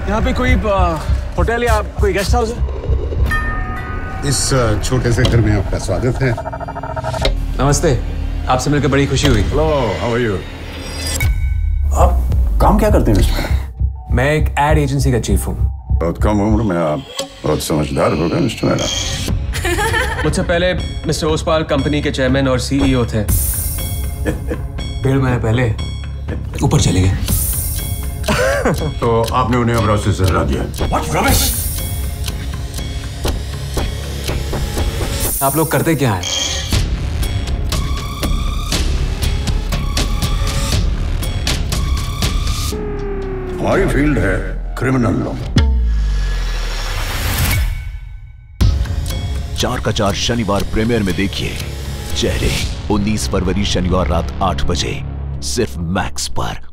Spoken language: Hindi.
यहाँ पे कोई होटल या कोई गेस्ट हाउस है? इस छोटे से घर में आपका स्वागत है। नमस्ते, आपसे मिलकर बड़ी खुशी हुई। Hello, how are you? आप काम क्या करते हैं मिस्टर? मैं एक एड एजेंसी का चीफ हूँ। बहुत कम उम्र में आप बहुत समझदार हो गए मिस्टर मैडम। मुझसे पहले मिस्टर ओसपाल कंपनी के चेयरमैन और सीईओ थे। 1.5 महीने पहले ऊपर चले गए। तो आपने उन्हें अमरावती से हटा दिया? What rubbish! आप लोग करते क्या हैं? हमारी फील्ड है क्रिमिनल लॉ। 4 का 4 शनिवार प्रीमियर में देखिए चेहरे 19 फरवरी शनिवार रात 8 बजे सिर्फ मैक्स पर।